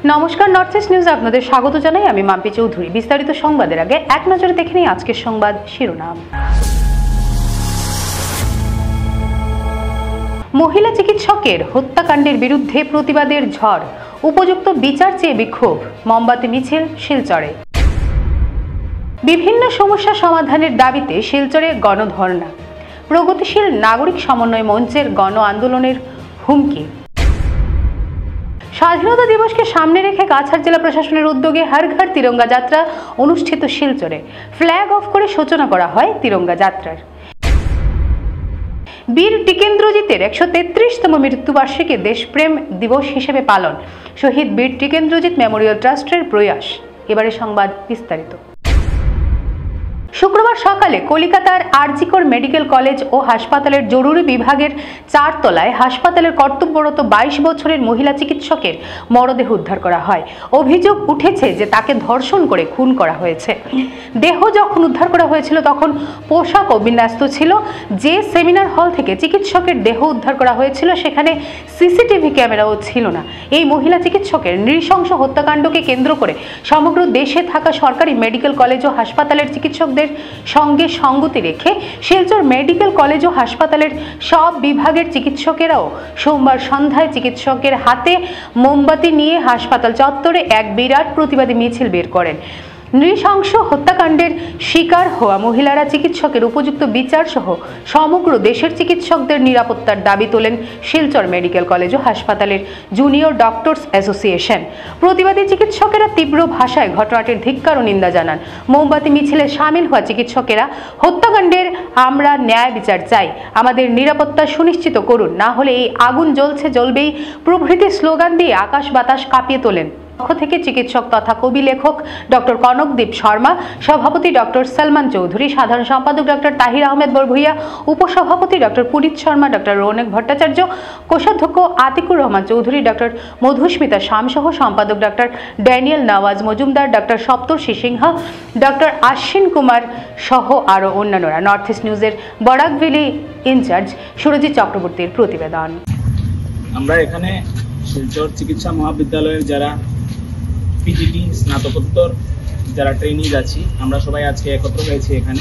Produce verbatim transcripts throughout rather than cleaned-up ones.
নমস্কার, north east নিউজে আপনাদের স্বাগত জানাই। আমি মাম্পি চৌধুরী। বিস্তারিত সংবাদের আগে এক নজরে দেখে নিই আজকের সংবাদ শিরোনাম। মহিলা চিকিৎসকের হত্যাকাণ্ডের বিরুদ্ধে প্রতিবাদের ঝড়, উপযুক্ত বিচার চেয়ে বিক্ষোভ, মোমবাতি মিছিল শিলচরে। বিভিন্ন সমস্যা সমাধানের দাবিতে শিলচরে গণধর্ণা, প্রগতিশীল নাগরিক সমন্বয় মঞ্চের গণ আন্দোলনের হুমকি। স্বাধীনতা দিবসকে সামনে রেখে কাছাড় জেলা প্রশাসনের উদ্যোগে হর ঘর তিরঙ্গা যাত্রা অনুষ্ঠিত শিলচরে। ফ্ল্যাগ অফ করে সূচনা করা হয় তিরঙ্গা যাত্রার। বীর টিকেন্দ্রজিতের একশো তেত্রিশতম মৃত্যুবার্ষিকী দেশপ্রেম দিবস হিসেবে পালন, শহীদ বীর টিকেন্দ্রজিৎ মেমোরিয়াল ট্রাস্টের প্রয়াস। এবারে সংবাদ বিস্তারিত। শুক্রবার সকালে কলকাতার আরজিকর মেডিকেল কলেজ ও হাসপাতালের জরুরি বিভাগের চারতলায় হাসপাতালের কর্তব্যরত বাইশ বছরের মহিলা চিকিৎসকের মরদেহ উদ্ধার করা হয়। অভিযোগ উঠেছে যে তাকে ধর্ষণ করে খুন করা হয়েছে। দেহ যখন উদ্ধার করা হয়েছিল তখন পোশাকও বিন্যস্ত ছিল। যে সেমিনার হল থেকে চিকিৎসকের দেহ উদ্ধার করা হয়েছিল সেখানে সিসিটিভি ক্যামেরাও ছিল না। এই মহিলা চিকিৎসকের নৃশংস হত্যাকাণ্ডকে কেন্দ্র করে সমগ্র দেশে থাকা সরকারি মেডিকেল কলেজ ও হাসপাতালের চিকিৎসকদের সঙ্গে সঙ্গতি রেখে শিলচর মেডিকেল কলেজ ও হাসপাতালের সব বিভাগের চিকিৎসকেরাও সোমবার সন্ধ্যায় চিকিৎসকের হাতে মোমবাতি নিয়ে হাসপাতাল চত্বরে এক বিরাট প্রতিবাদী মিছিল বের করেন। নৃশংস হত্যাকাণ্ডের শিকার হওয়া মহিলারা চিকিৎসকের উপযুক্ত বিচার সহ সমগ্র দেশের চিকিৎসকদের নিরাপত্তার দাবি তোলেন শিলচর মেডিকেল কলেজ ও হাসপাতালের জুনিয়র ডক্টরস অ্যাসোসিয়েশন। প্রতিবাদী চিকিৎসকেরা তীব্র ভাষায় ঘটনাটির ধিক্কার ও নিন্দা জানান। মোমবাতি মিছিলে সামিল হওয়া চিকিৎসকেরা হত্যাকাণ্ডের আমরা ন্যায় বিচার চাই, আমাদের নিরাপত্তা সুনিশ্চিত করুন, না হলে এই আগুন জ্বলছে জ্বলবেই প্রভৃতি স্লোগান দিয়ে আকাশ বাতাস কাঁপিয়ে তোলেন। পক্ষ থেকে চিকিৎসক তথা কবি লেখক ডক্টর কনকদীপ শর্মা, সভাপতি ডক্টর সলমান চৌধুরী, সাধারণ সম্পাদক ডক্টর তাহির আহমেদ বরভুইয়া, উপসভাপতি ডক্টর পুরিত শর্মা, ডক্টর রৌনক ভট্টাচার্য, কোষাধ্যক্ষ আতিকুর রহমান চৌধুরী, ডক্টর মধুস্মিতা শামসহ সম্পাদক doctor Daniel Nawaz Majumdar, doctor Saptarshi Sinha, doctor Ashwin Kumar সহ আরও অন্যান্যরা। নর্থ ইস্ট নিউজের বরাকভেলি ইনচার্জ সুরজিৎ চক্রবর্তীর প্রতিবেদন। আমরা এখানে শিলচর চিকিৎসা মহাবিদ্যালয়ের যারা পিজিটি স্নাতকোত্তর যারা ট্রেনিং আছি, আমরা সবাই আজকে একত্র হয়েছি এখানে।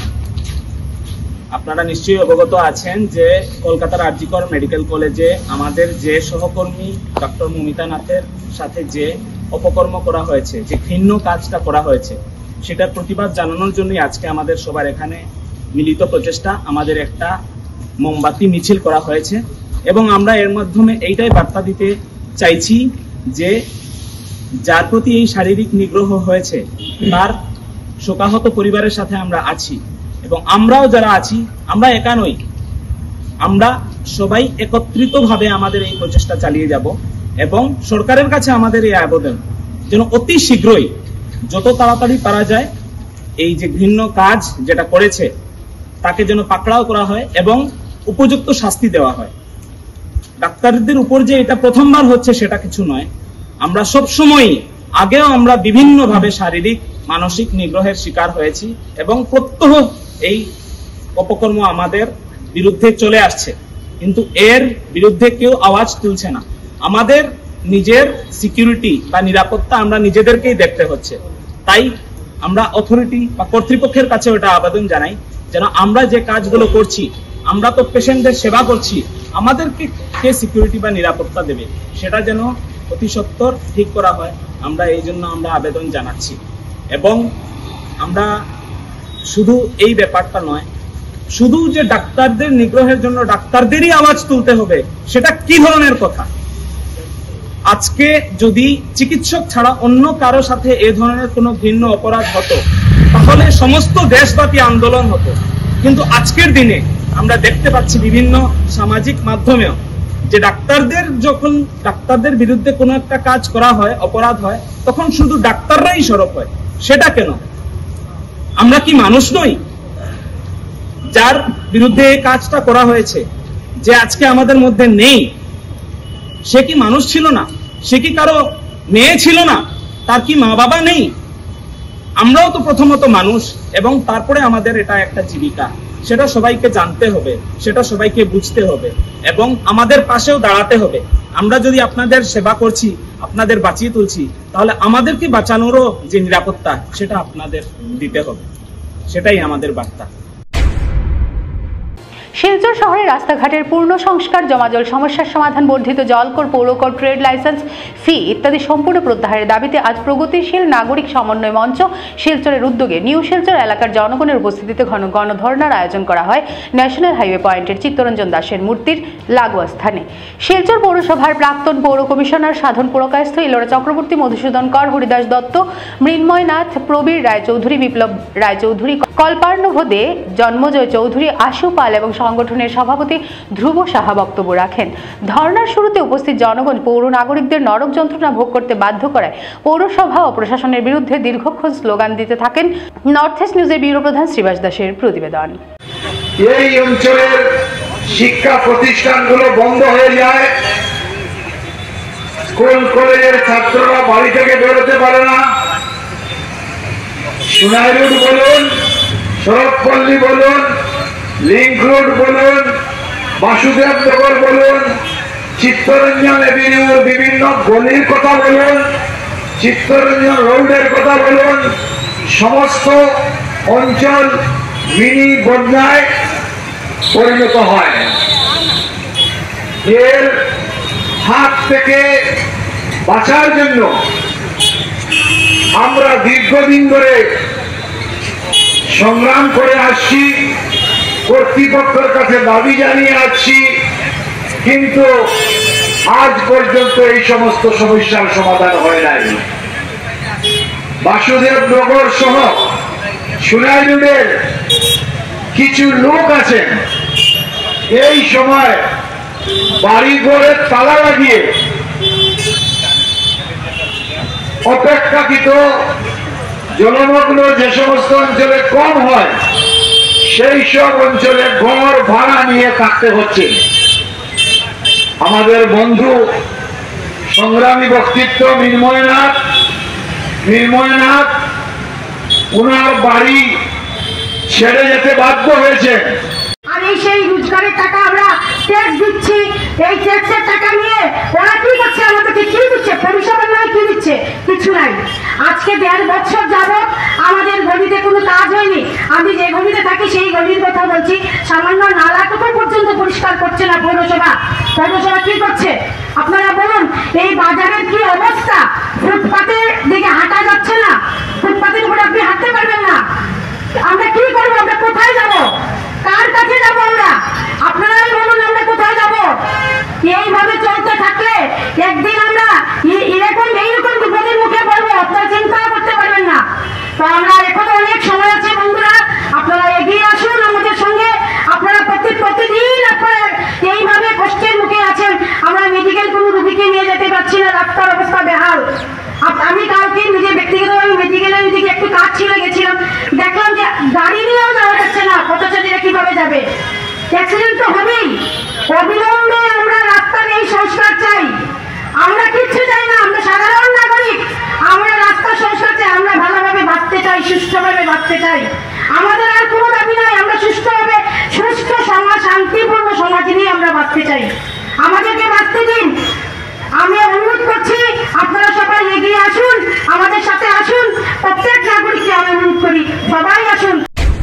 আপনারা নিশ্চয়ই অবগত আছেন যে কলকাতার আরজিকর মেডিকেল কলেজে আমাদের যে সহকর্মী ডক্টর মমিতা নাথের সাথে যে অপকর্ম করা হয়েছে, যে ঘৃণ্য কাজটা করা হয়েছে, সেটার প্রতিবাদ জানানোর জন্যই আজকে আমাদের সবার এখানে মিলিত প্রচেষ্টা, আমাদের একটা মোমবাতি মিছিল করা হয়েছে। এবং আমরা এর মাধ্যমে এইটাই বার্তা দিতে চাইছি যে যার প্রতি এই শারীরিক নিগ্রহ হয়েছে তার শোকাহত পরিবারের সাথে আমরা আছি, এবং আমরাও যারা আছি আমরা একা নই, আমরা সবাই একত্রিতভাবে আমাদের এই প্রচেষ্টা চালিয়ে যাব। এবং সরকারের কাছে আমাদের এই আবেদন যেন অতি শীঘ্রই যত তাড়াতাড়ি পারা যায় এই যে ঘৃণ্য কাজ যেটা করেছে তাকে যেন পাকড়াও করা হয় এবং উপযুক্ত শাস্তি দেওয়া হয়। ডাক্তারদের উপর যে এটা প্রথমবার হচ্ছে সেটা কিছু নয়, আমরা সব সময় আগেও আমরা বিভিন্ন ভাবে শারীরিক মানসিক নিগ্রহের শিকার হয়েছি এবং প্রত্যহ এই অপকর্ম আমাদের বিরুদ্ধে চলে আসছে, কিন্তু এর বিরুদ্ধে কেউ আওয়াজ তুলছে না। আমাদের নিজের সিকিউরিটি বা নিরাপত্তা আমরা নিজেদেরকেই দেখতে হচ্ছে। তাই আমরা অথরিটি বা কর্তৃপক্ষের কাছে ওটা আবেদন জানাই যেন আমরা যে কাজগুলো করছি, আমরা তো পেশেন্টদের সেবা করছি, আমাদেরকে কে সিকিউরিটি বা নিরাপত্তা দেবে সেটা যেন অতি সত্বর ঠিক করা হয়। আমরা এই জন্য আমরা আবেদন জানাচ্ছি। এবং আমরা শুধু এই ব্যাপারটা নয়, শুধু যে ডাক্তারদের নিগ্রহের জন্য ডাক্তারদেরই আওয়াজ তুলতে হবে সেটা কি ধরনের কথা? আজকে যদি চিকিৎসক ছাড়া অন্য কারো সাথে এ ধরনের কোনো ভিন্ন অপরাধ হতো তাহলে সমস্ত দেশব্যাপী আন্দোলন হতো, কিন্তু আজকের দিনে আমরা দেখতে পাচ্ছি বিভিন্ন সামাজিক মাধ্যমেও যে ডাক্তারদের যখন ডাক্তারদের বিরুদ্ধে কোনো একটা কাজ করা হয়, অপরাধ হয়, তখন শুধু ডাক্তাররাই সরব হয়। সেটা কেন? আমরা কি মানুষ নই? যার বিরুদ্ধে এই কাজটা করা হয়েছে, যে আজকে আমাদের মধ্যে নেই, সে কি মানুষ ছিল না? সে কি কারো মেয়ে ছিল না? তার কি মা বাবা নেই? আমরাও তো প্রথমত মানুষ, এবং তারপরে আমাদের এটা একটা জীবিকা। সেটা সবাইকে জানতে হবে, সেটা সবাইকে বুঝতে হবে এবং আমাদের পাশেও দাঁড়াতে হবে। আমরা যদি আপনাদের সেবা করছি, আপনাদের বাঁচিয়ে তুলছি, তাহলে আমাদেরকে বাঁচানোরও যে নিরাপত্তা সেটা আপনাদের দিতে হবে, সেটাই আমাদের বার্তা। শিলচর শহরে রাস্তাঘাটের পূর্ণ সংস্কার, জমাজল সমস্যার সমাধান, বর্ধিত জলকর, পৌরকর, ট্রেড লাইসেন্স ফি ইত্যাদি সম্পূর্ণ প্রত্যাহারের দাবিতে আজ প্রগতিশীল নাগরিক সমন্বয় মঞ্চ শিলচরের উদ্যোগে নিউ শিলচর এলাকার জনগণের উপস্থিতিতে ঘন গণধর্ণার আয়োজন করা হয় ন্যাশনাল হাইওয়ে পয়েন্টের চিত্তরঞ্জন দাসের মূর্তির লাগোয়া স্থানে। শিলচর পৌরসভার প্রাক্তন পৌর কমিশনার সাধন পুরকায়স্থ, ইলোরা চক্রবর্তী, মধুসূদন কর, হরিদাস দত্ত, মৃন্ময় নাথ, প্রবীর রায়চৌধুরী, বিপ্লব রায়চৌধুরী, কল্পার্ণভ দে, জন্মজয় চৌধুরী, আশু পাল এবং সংগঠনের সভাপতি ধ্রুব সাহা বক্তব্য রাখেন। ধর্নার শুরুতে উপস্থিত জনগণ পৌর নাগরিকদের নরক যন্ত্রণা ভোগ করতে বাধ্য করায় পৌরসভা ও প্রশাসনের বিরুদ্ধে দীর্ঘক্ষণ স্লোগান দিতে থাকেন। নর্থ ইস্ট নিউজের ব্যুরো প্রধান শ্রীবাস দাসের প্রতিবেদন। এই অঞ্চলের শিক্ষা প্রতিষ্ঠানগুলো বন্ধ হয়ে যায়, স্কুল কলেজের ছাত্ররা বাড়ি থেকে বেরোতে পারে না। সোনাই রোড বলুন, শরৎপল্লী বলুন, লিঙ্ক রোড বলুন, বাসুদেব নগর বলুন, চিত্তরঞ্জন এভিনিউর বিভিন্ন গলির কথা বলুন, চিত্তরঞ্জন রোডের কথা বলুন, সমস্ত অঞ্চল মিনি বন্যায় পরিণত হয়। এর হাত থেকে বাঁচার জন্য আমরা দীর্ঘদিন ধরে সংগ্রাম করে আসছি, কর্তৃপক্ষের কাছে দাবি জানিয়ে আসছি, কিন্তু আজ পর্যন্ত এই সমস্ত সমস্যার সমাধান হয় নাই। বাসুদেব নগর সহ সোনাই রোডের কিছু লোক আছেন এই সময় বাড়ি ঘরের তালা লাগিয়ে অপেক্ষাকৃত জলমগ্ন যে সমস্ত অঞ্চলে কম হয় সেই সব অঞ্চলে ঘর ভাড়া নিয়ে থাকতে হচ্ছে। আমাদের বন্ধু সংগ্রামী ব্যক্তিত্ব মৃন্ময়নাথ মৃন্ময়নাথ ওনার বাড়ি ছেড়ে যেতে বাধ্য হয়েছে। আর এই সেই রোজগারের টাকা আমরা ট্যাক্স দিচ্ছি, এই ট্যাক্সের টাকা নিয়ে ওরা কি করছে, আমাদেরকে কি দিচ্ছে, পরিষেবা নয় কি দিচ্ছে, কিছু নাই। আজকে দেড় বছর যাবত আমাদের গলিতে কোনো কাজ হয়নি। আমি যে গলিতে থাকি সেই গলির কথা বলছি, সামান্য নালাটুকু পর্যন্ত পরিষ্কার করছে না পৌরসভা। পৌরসভা কি করছে আপনারা বলুন? এই বাজারের কি অবস্থা, ফুটপাতের দিকে হাঁটা যাচ্ছে না, ফুটপাতের উপরে আপনি হাঁটতে পারবেন না। আমরা কি করবো? আমরা কোথায় যাব? কার কাছে যাব? আমরা আপনারাই বলুন, আমরা কোথায় যাব? এইভাবে চলতে থাকলে একদিন আমরা এরকম এইরকম বিপদের মুখে পড়বো, আপনারা চিন্তাও করতে পারবেন না। তো আমরা এখনো অনেক সময় আছে বন্ধুরা, আপনারা এগিয়ে আসুন আমাদের সঙ্গে। আপনারা প্রতি প্রতিদিন আপনারা এইভাবে কষ্টের মুখে আছেন। আমরা মেডিকেল কোনো রোগীকে নিয়ে যেতে পারছি না, রাস্তার অবস্থা বেহাল। আমি কালকে নিজে ব্যক্তিগতভাবে মেডিকেলের দিকে একটু কাজ ছিল গেছিলাম, দেখলাম যে গাড়ি নিয়েও যাওয়া যাচ্ছে না, পথচারীরা কিভাবে যাবে? অ্যাক্সিডেন্ট তো হবেই। অবিলম্বে আমরা রাস্তার এই সংস্কার চাই। আমরা কিচ্ছু চাই না, আমরা সাধারণ নাগরিক, আমরা রাস্তার সংস্কার চাই। আমরা ভালোভাবে বাঁচতে চাই, সুস্থভাবে বাঁচতে চাই। আমাদের আর কোনো দাবি নাই, আমরা সুস্থভাবে সুস্থ সমাজ, শান্তিপূর্ণ সমাজ নিয়ে আমরা বাঁচতে চাই। আমাদেরকে বাঁচতে দিন। আমি অনুরোধ করছি আপনারা সবাই এগিয়ে আসুন, আমাদের সাথে আসুন। প্রত্যেক নাগরিককে আমি অনুরোধ করি, সবাই আসুন।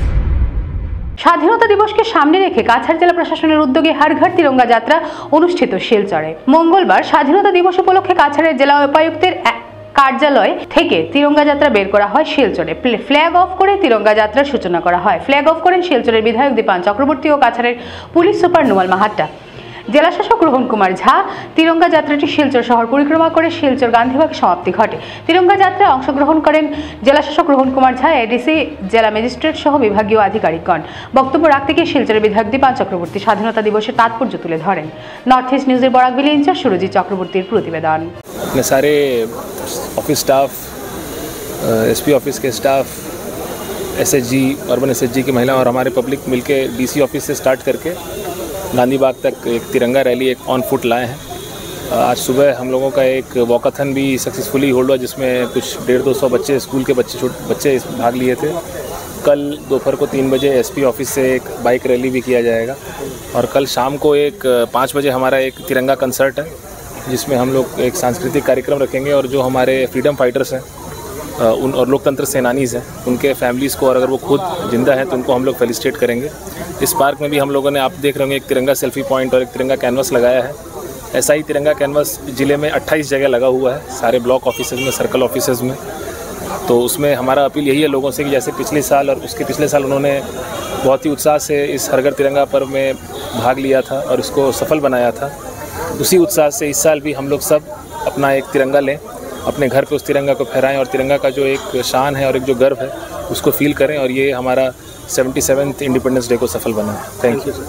স্বাধীনতা দিবসকে সামনে রেখে কাছাড় জেলা প্রশাসনের উদ্যোগে হর ঘর তিরঙ্গা যাত্রা অনুষ্ঠিত শিলচরে। মঙ্গলবার স্বাধীনতা দিবস উপলক্ষে কাছাড়ের জেলা উপায়ুক্তের কার্যালয় থেকে তিরঙ্গা যাত্রা বের করা হয় শিলচরে। ফ্ল্যাগ অফ করে তিরঙ্গা যাত্রার সূচনা করা হয়। ফ্ল্যাগ অফ করেন শিলচরের বিধায়ক দীপান চক্রবর্তী ও কাছাড়ের পুলিশ সুপার নুমাল মাহাত্তা। জেলা শাসক রোহন কুমার ঝা। তিরঙ্গা যাত্রাটি শিলচর শহর পরিক্রমা করে শিলচর গান্ধীবাগে সমাপ্তি ঘটে। তিরঙ্গা যাত্রায় অংশগ্রহণ করেন জেলা শাসক রোহন কুমার ঝা, এডিসি, জেলা ম্যাজিস্ট্রেট সহ বিভাগীয় আধিকারিকগণ। বক্তব্য রাখতে গিয়ে শিলচরের বিধায়ক দীপান চক্রবর্তী স্বাধীনতা দিবসের তাৎপর্য তুলে ধরেন। নর্থ ইস্ট নিউজের বরাকবিলি ইনচার্জ সুরজিৎ চক্রবর্তীর প্রতিবেদন। सारे ऑफिस स्टाफ, एसपी ऑफिस के स्टाफ, एसएचजी, अर्बन एसएचजी की महिला और हमारे पब्लिक मिलके डीसी ऑफिस से स्टार्ट करके गांधी बाग तक एक तिरंगा रैली एक ऑन फुट लाए हैं। आज सुबह हम लोगों का एक वॉकाथन भी सक्सेसफुली होल्ड हुआ, जिसमें कुछ डेढ़ दो सौ बच्चे, स्कूल के बच्चे छोटे बच्चे भाग लिए थे। कल दोपहर को तीन बजे एसपी ऑफिस से एक बाइक रैली भी किया जाएगा और कल शाम को एक पाँच बजे हमारा एक तिरंगा कंसर्ट है, जिसमें हम लोग एक सांस्कृतिक कार्यक्रम रखेंगे और जो हमारे फ्रीडम फाइटर्स हैं उन और लोकतंत्र सेनानीज़ हैं उनके फैमिलीज़ को, और अगर वो खुद जिंदा हैं तो उनको हम लोग फेलिसिटेट करेंगे। इस पार्क में भी हम लोगों ने, आप देख रहे होंगे, एक तिरंगा सेल्फी पॉइंट और एक तिरंगा कैनवस लगाया है। ऐसा ही तिरंगा कैनवस ज़िले में अट्ठाईस जगह लगा हुआ है, सारे ब्लॉक ऑफिस में, सर्कल ऑफिस में। तो उसमें हमारा अपील यही है लोगों से कि जैसे पिछले साल और उसके पिछले साल उन्होंने बहुत ही उत्साह से इस हर घर तिरंगा पर्व में भाग लिया था और इसको सफल बनाया था, उसी उत्साह से इस साल भी हम लोग सब अपना एक तिरंगा लें, अपने घर पे उस तिरंगा को फहराएं और तिरंगा का जो एक शान है और एक जो गर्व है उसको फील करें और ये हमारा सेवेंटी सेवेंथ इंडिपेंडेंस डे को सफल बनाए। Thank you.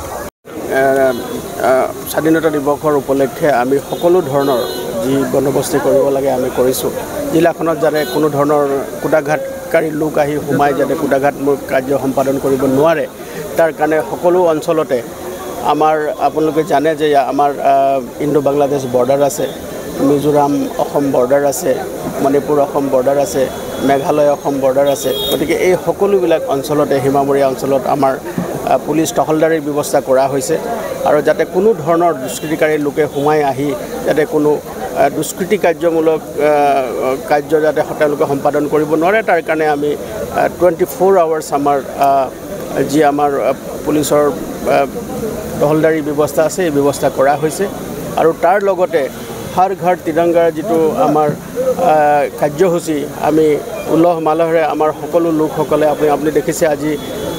স্বাধীনতা দিৱসৰ উপলক্ষে আমি সকলো ধৰণৰ যি বন্দোবস্তি কৰিব লাগে আমি কৰিছোঁ। জিলাখনত যাতে কোনো ধৰণৰ কুটাঘাতকাৰী লোক আহি সোমাই যাতে কুটাঘাতমূলক কাৰ্য সম্পাদন কৰিব নোৱাৰে তাৰ কাৰণে সকলো অঞ্চলতে আমাৰ, আপোনালোকে জানে যে আমাৰ ইণ্ডো বাংলাদেশ বৰ্ডাৰ আছে, মিজোৰাম অসম বৰ্ডাৰ আছে, মণিপুৰ অসম বৰ্ডাৰ আছে, মেঘালয় অসম বৰ্ডাৰ আছে। গতিকে এই সকলোবিলাক অঞ্চলতে সীমামূৰীয়া অঞ্চলত আমাৰ পুলিচ টহলদাৰীৰ ব্যৱস্থা কৰা হৈছে আৰু যাতে কোনো ধৰণৰ দুষ্কৃতিকাৰী লোকে সোমাই আহি যাতে কোনো দুষ্কৃতি কাৰ্যমূলক কাৰ্য যাতে তেওঁলোকে সম্পাদন কৰিব নোৱাৰে তাৰ কাৰণে আমি টুৱেণ্টি ফ'ৰ আৱাৰ্ছ আমাৰ যি আমাৰ পুলিচৰ টহলদাৰী ব্যৱস্থা আছে এই ব্যৱস্থা কৰা হৈছে। আৰু তাৰ লগতে হৰ ঘৰ তিৰংগাৰ যিটো আমাৰ কাৰ্যসূচী আমি উলহ মালহেৰে আমাৰ সকলো লোকসকলে, আপুনি আপুনি দেখিছে আজি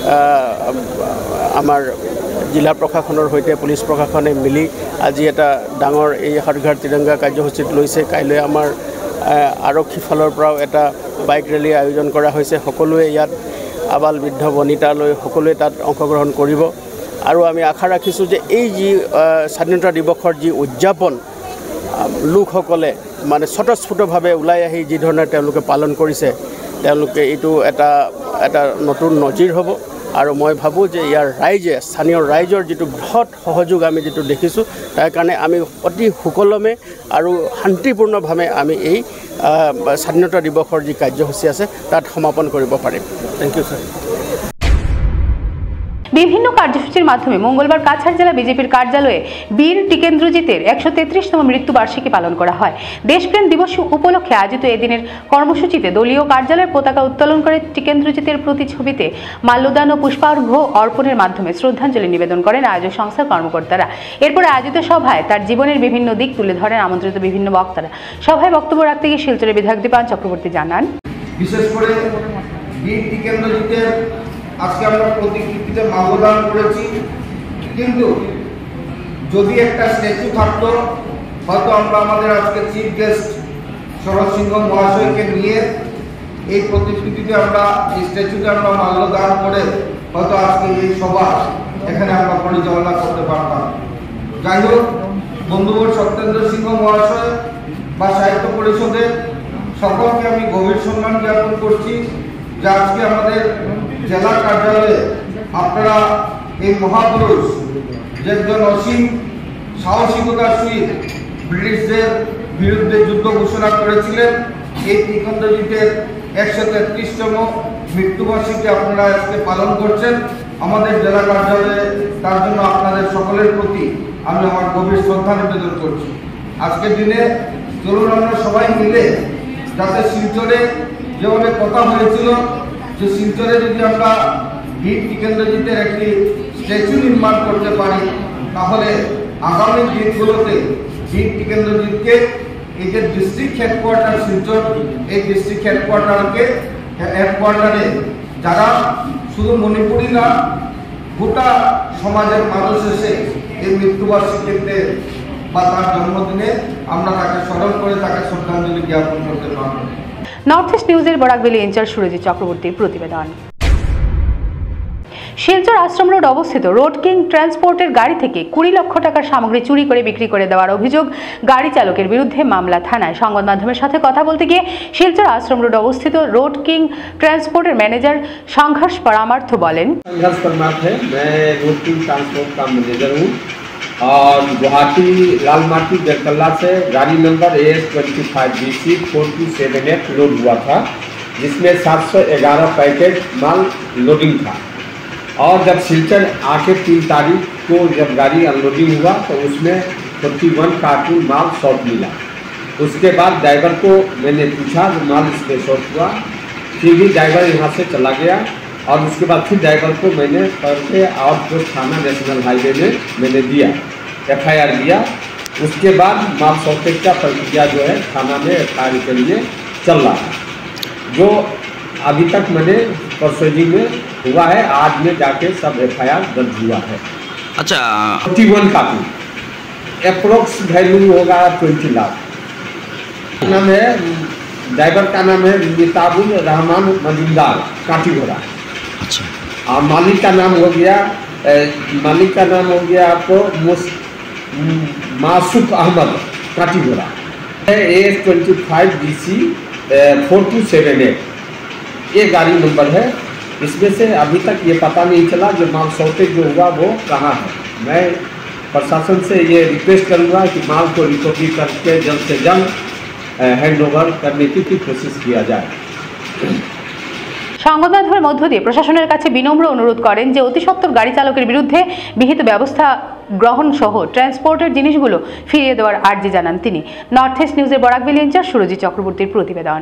আমাৰ জিলা প্ৰশাসনৰ সৈতে পুলিচ প্ৰশাসনে মিলি আজি এটা ডাঙৰ এই হৰ ঘৰ তিৰংগা কাৰ্যসূচীত লৈছে। কাইলৈ আমাৰ আৰক্ষী ফালৰ পৰাও এটা বাইক ৰেলী আয়োজন কৰা হৈছে। সকলোৱে ইয়াত আবাল বৃদ্ধ বনিতালৈ সকলোৱে তাত অংশগ্ৰহণ কৰিব আৰু আমি আশা ৰাখিছোঁ যে এই যি স্বাধীনতা দিৱসৰ যি উদযাপন লোকসকলে মানে স্বতঃস্ফূৰ্তভাৱে ওলাই আহি যি ধৰণে তেওঁলোকে পালন কৰিছে তেওঁলোকে এইটো এটা এটা নতুন নজিৰ হ'ব। আৰু মই ভাবোঁ যে ইয়াৰ ৰাইজে, স্থানীয় ৰাইজৰ যিটো বৃহৎ সহযোগ আমি যিটো দেখিছোঁ তাৰ কাৰণে আমি অতি সুকলমে আৰু শান্তিপূৰ্ণভাৱে আমি এই স্বাধীনতা দিৱসৰ যি কাৰ্যসূচী আছে তাত সমাপন কৰিব পাৰিম। Thank you sir. বিভিন্ন কার্যসূচির মাধ্যমে মঙ্গলবার কাছাড় জেলা বিজেপির কার্যালয়ে বীর টিকেন্দ্রজিতের একশো তেত্রিশতম মৃত্যুবার্ষিকী পালন করা হয়। দেশপ্রেম দিবস উপলক্ষে আয়োজিত এদিনের কর্মসূচিতে দলীয় কার্যালয়ের পতাকা উত্তোলন করে টিকেন্দ্রজিতের প্রতিছবিতে মাল্যদান ও পুষ্পার্ঘ্য অর্পণের মাধ্যমে শ্রদ্ধাঞ্জলি নিবেদন করেন আয়োজক সংস্থার কর্মকর্তারা। এরপর আয়োজিত সভায় তার জীবনের বিভিন্ন দিক তুলে ধরেন আমন্ত্রিত বিভিন্ন বক্তারা। সভায় বক্তব্য রাখতে গিয়ে শিলচরের বিধায়ক দীপায়ন চক্রবর্তী জানান, বিশেষ করে বীর টিকেন্দ্রজিতের আজকে আমরা প্রতিকৃতিতে মাল্যদান করেছি, কিন্তু যদি একটা স্ট্যাচু থাকতো হয়তো আমরা আমাদের আজকে চিফ গেস্ট শরৎ সিংহ মহাশয়কে নিয়ে এই প্রতিকৃতিতে আমরা এই স্ট্যাচুতে আমরা মাল্যদান করে হয়তো আজকে এই সভা এখানে আমরা পরিচালনা করতে পারতাম। যাই হোক, বন্ধুবর সত্যেন্দ্র সিংহ মহাশয় বা সাহিত্য পরিষদের সকলকে আমি গভীর সম্মান জ্ঞাপন করছি যে আজকে আমাদের জেলা কার্যালয়ে আপনারা এই মহাপুরুষ যে একজন অসীম সাহসিকতার সহিত ব্রিটিশদের বিরুদ্ধে যুদ্ধ ঘোষণা করেছিলেন, এই টিকেন্দ্রজিতের একশো তেত্রিশতম মৃত্যুবার্ষিকী আপনারা আজকে পালন করছেন। আমাদের জেলা কার্যালয়ে তার জন্য আপনাদের সকলের প্রতি আমি আমার গভীর শ্রদ্ধা নিবেদন করছি। আজকের দিনে চলুন আমরা সবাই মিলে যাতে শিলচরে যেভাবে কথা হয়েছিল যে শিলচরে যদি আমরা বীর টিকেন্দ্রজিতের একটি স্ট্যাচু নির্মাণ করতে পারি তাহলে আগামী দিনগুলোতে বীর টিকেন্দ্রজিতকে এই যে ডিস্ট্রিক্ট হেডকোয়ার্টার শিলচর, এই ডিস্ট্রিক্ট হেডকোয়ার্টারকে হেডকোয়ার্টারে যারা শুধু মণিপুরি না গোটা সমাজের মানুষ এসে এই মৃত্যুবার্ষিকীতে বা তার জন্মদিনে আমরা তাকে স্মরণ করে তাকে শ্রদ্ধাঞ্জলি জ্ঞাপন করতে পারব। নর্থ ইস্ট নিউজের বরাকভ্যালি ইনচার্জ সুরজিৎ চক্রবর্তীর প্রতিবেদন। শিলচর আশ্রম রোড অবস্থিত রোড কিং ট্রান্সপোর্টের গাড়ি থেকে কুড়ি লক্ষ টাকার সামগ্রী চুরি করে বিক্রি করে দেওয়ার অভিযোগ গাড়ি চালকের বিরুদ্ধে মামলা থানায়। সংবাদ মাধ্যমের সাথে কথা বলতে গিয়ে শিলচর আশ্রম রোড অবস্থিত রোড কিং ট্রান্সপোর্টের ম্যানেজার সংঘর্ষ পরামার্থ বলেন, संघर्ष परमार्थ है, मैं रोड किंग ट्रांसपोर्ट का मैनेजर हूँ और गुवाहाटी लाल मार्टी जरकल्ला से गाड़ी नंबर A S twenty five B C four two seven eight load हुआ था, जिसमें सात सौ ग्यारह पैकेट माल लोडिंग था। और जब सिलचर आके तीन तारीख को जब गाड़ी अनलोडिंग हुआ तो उसमें फोर्टी वन कार्टून माल शॉर्ट मिला। उसके बाद ड्राइवर को मैंने पूछा जो माल इसमें शॉर्ट हुआ, फिर भी ड्राइवर यहाँ से चला गया और उसके बाद फिर ड्राइवर को मैंने करके और जो थाना नेशनल हाईवे में मैंने दिया, एफ आई आर दिया। उसके बाद माल सौटे का प्रक्रिया जो है थाना में एफ आई आर के लिए चल रहा है, जो अभी तक मैंने प्रोसीडिंग में हुआ है। आज में जाके सब एफ आई आर दर्ज हुआ है। अच्छा, forty one copy approx value होगा ट्वेंटी लाख। नाम है ड्राइवर का नाम है मिताबुल रहमान मजुमदार काटीगोड़ा। अच्छा, और मालिक का नाम हो गया ए, मालिक का नाम हो गया आपको Masoof Ahmed Katigorah. S twenty five D C four two seven eight ये गाड़ी नंबर है। इसमें से अभी तक ये पता नहीं चला जो माल शॉर्टेज जो हुआ वो कहाँ है। मैं प्रशासन से ये रिक्वेस्ट करूँगा कि माल को रिकवरी करके जल्द से जल्द हैंड ओवर करने की कोशिश किया जाए। সংবাদ মাধ্যমের মধ্য দিয়ে প্রশাসনের কাছে বিনম্র অনুরোধ করেন যে অতি সত্বর গাড়ি চালকের বিরুদ্ধে বিহিত ব্যবস্থা গ্রহণ সহ ট্রান্সপোর্টের জিনিসগুলো ফিরিয়ে দেওয়ার আর্জি জানান তিনি। নর্থ ইস্ট নিউজের বরাকভ্যালি ইনচার্জ সুরজিৎ চক্রবর্তীর প্রতিবেদন।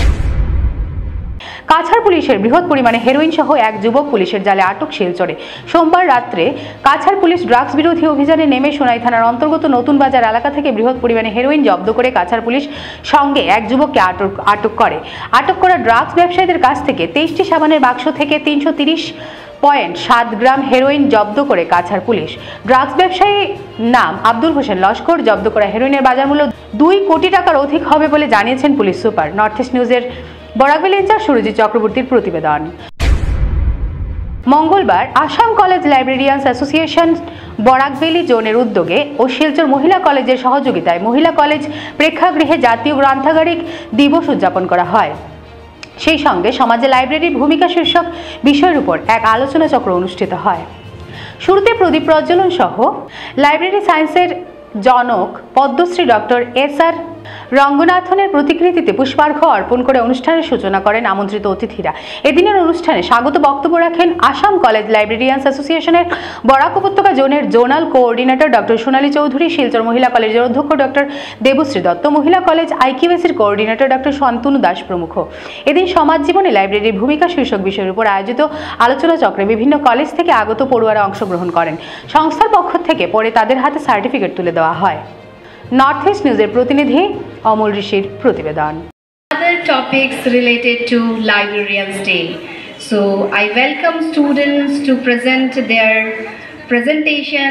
কাছাড় পুলিশের বৃহৎ পরিমাণে হেরোইন সহ এক যুবক পুলিশের জালে আটক শিলচরে। সোমবার রাত্রে কাছাড় পুলিশ ড্রাগস বিরোধী অভিযানে নেমে সোনাই থানার অন্তর্গত নতুন বাজার এলাকা থেকে বৃহৎ পরিমাণে হেরোইন জব্দ করে কাছাড় পুলিশ সঙ্গে এক যুবককে আটক আটক করে। আটক করা ড্রাগস ব্যবসায়ীদের কাছ থেকে তেইশটি সাবানের বাক্স থেকে তিনশো তিরিশ পয়েন্ট সাত গ্রাম হেরোইন জব্দ করে কাছাড় পুলিশ। ড্রাগস ব্যবসায়ী নাম আব্দুল হোসেন লস্কর। জব্দ করা হেরোইনের বাজার মূল্য দুই কোটি টাকার অধিক হবে বলে জানিয়েছেন পুলিশ সুপার। নর্থ ইস্ট নিউজের বরাকভ্যালি ইনচার্জ সুরজিৎ চক্রবর্তীর প্রতিবেদন। মঙ্গলবার Assam college librarians association Barak valley জোনের উদ্যোগে ও শিলচর মহিলা কলেজের সহযোগিতায় মহিলা কলেজ প্রেক্ষাগৃহে জাতীয় গ্রন্থাগারিক দিবস উদযাপন করা হয়। সেই সঙ্গে সমাজে লাইব্রেরির ভূমিকা শীর্ষক বিষয়ের উপর এক আলোচনা চক্র অনুষ্ঠিত হয়। শুরুতে প্রদীপ প্রজ্বলন সহ লাইব্রেরি সায়েন্সের জনক পদ্মশ্রী ডক্টর এস আর রঙ্গনাথনের প্রতিকৃতিতে পুষ্পার্ঘ অর্পণ করে অনুষ্ঠানের সূচনা করেন আমন্ত্রিত অতিথিরা। এদিনের অনুষ্ঠানে স্বাগত বক্তব্য রাখেন আসাম কলেজ লাইব্রেরিয়ানস অ্যাসোসিয়েশনের বরাক উপত্যকা জোনের zonal coordinator doctor Sonali Chowdhury, Silchar Mahila কলেজের অধ্যক্ষ ডক্টর দেবশ্রী দত্ত, মহিলা কলেজ আইকিউএসির কোঅর্ডিনেটর ডক্টর শান্তনু দাস প্রমুখ। এদিন সমাজ জীবনে লাইব্রেরির ভূমিকা শীর্ষক বিষয়ের উপর আয়োজিত আলোচনা চক্রে বিভিন্ন কলেজ থেকে আগত পড়ুয়ারা অংশগ্রহণ করেন। সংস্থার পক্ষ থেকে পরে তাদের হাতে সার্টিফিকেট তুলে দেওয়া হয়। নর্থ ইস্ট নিউজের প্রতিনিধি অমল ঋষির প্রতিবেদন। Other topics related to Librarians Day. So I welcome students to present their presentation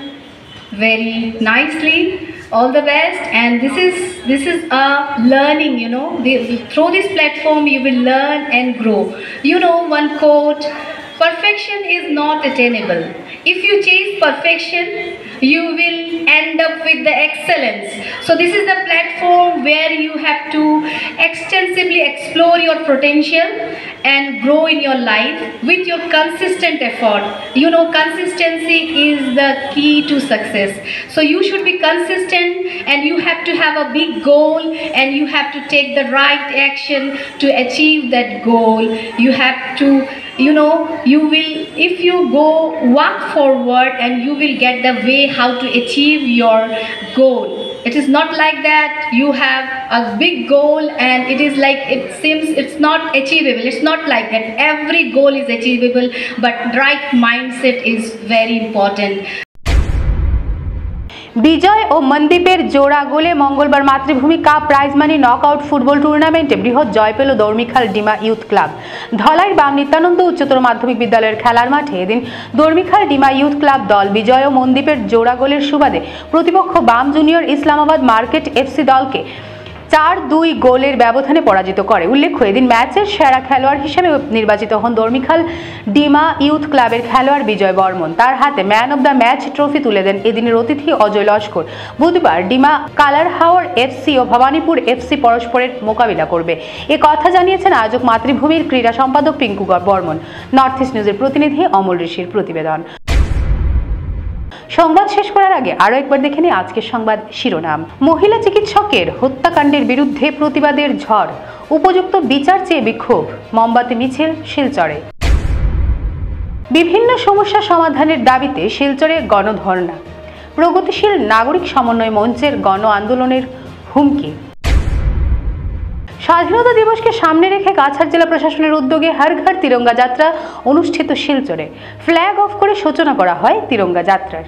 very nicely. All the best, and this is this is a learning, you know, the, through this platform you will learn and grow. You know, one quote, perfection is not attainable. If you chase perfection, you will end up with the excellence. So this is the platform where you have to extensively explore your potential and grow in your life with your consistent effort. You know, consistency is the key to success. So you should be consistent, and you have to have a big goal, and you have to take the right action to achieve that goal. You have to, you know, you will, if you go walk forward, and you will get the way how to achieve your goal. It is not like that you have a big goal and it is like it seems it's not achievable. It's not like that. Every goal is achievable, but right mindset is very important. বিজয় ও মনদীপের জোড়া গোলে মঙ্গলবার Matribhumi cup prize money knockout football টুর্নামেন্টে বৃহৎ জয় পেল Dormikhal Dima youth club. ধলাইর বাম নিত্যানন্দ উচ্চতর মাধ্যমিক বিদ্যালয়ের খেলার মাঠে এদিন দর্মিখাল ডিমা ইউথ ক্লাব দল বিজয় ও মনদীপের জোড়া গোলের সুবাদে প্রতিপক্ষ বাম জুনিয়র ইসলামাবাদ মার্কেট এফসি দলকে চার দুই গোলের ব্যবধানে পরাজিত করে। উল্লেখ্য, এদিন ম্যাচের সেরা খেলোয়াড় হিসেবে নির্বাচিত হন দর্মিখাল ডিমা ইউথ ক্লাবের খেলোয়াড় বিজয় বর্মন। তার হাতে man of the match trophy তুলে দেন এদিনের অতিথি অজয় লস্কর। বুধবার ডিমা কালারহাওয়ার এফসি ও ভবানীপুর এফসি পরস্পরের মোকাবিলা করবে, এ কথা জানিয়েছেন আয়োজক মাতৃভূমির ক্রীড়া সম্পাদক পিঙ্কু বর্মন। নর্থ ইস্ট নিউজের প্রতিনিধি অমল ঋষির প্রতিবেদন। সংবাদ শেষ করার আগে আরো একবার দেখে নিই আজকের সংবাদ শিরোনাম। মহিলা চিকিৎসকের হত্যাকাণ্ডের বিরুদ্ধে প্রতিবাদের ঝড়, উপযুক্ত বিচার চেয়ে বিক্ষোভ, মোমবাতি মিছিল শিলচরে। বিভিন্ন সমস্যা সমাধানের দাবিতে শিলচরে গণধর্ণা, প্রগতিশীল নাগরিক সমন্বয় মঞ্চের গণ আন্দোলনের হুমকি। স্বাধীনতা দিবসকে সামনে রেখে কাছাড় জেলা প্রশাসনের উদ্যোগে হর ঘর তিরঙ্গা যাত্রা অনুষ্ঠিত শিলচরে। ফ্ল্যাগ অফ করে সূচনা করা হয় তিরঙ্গা যাত্রার।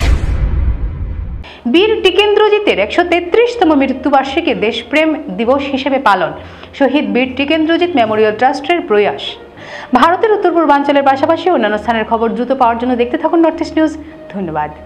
বীর টিকেন্দ্রজিতের একশো তেত্রিশতম মৃত্যুবার্ষিকী দেশপ্রেম দিবস হিসেবে পালন। শহীদ বীর টিকেন্দ্রজিৎ মেমোরিয়াল ট্রাস্টের প্রয়াস। ভারতের উত্তর পূর্বাঞ্চলের পাশাপাশি অন্যান্য স্থানের খবর দ্রুত পাওয়ার জন্য দেখতে থাকুন নর্থ ইস্ট নিউজ। ধন্যবাদ।